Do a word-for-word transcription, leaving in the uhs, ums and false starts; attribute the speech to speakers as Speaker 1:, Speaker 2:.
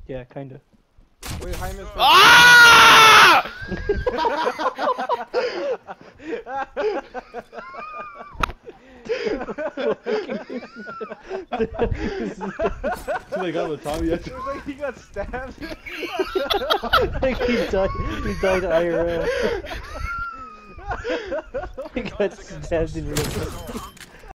Speaker 1: Yeah, kinda.
Speaker 2: Wait, Jaime's from
Speaker 3: Ah!
Speaker 4: Somebody got with Tommy yet?
Speaker 2: It looks like he got stabbed.
Speaker 1: Like he died, he died I R L. He got stabbed in real life.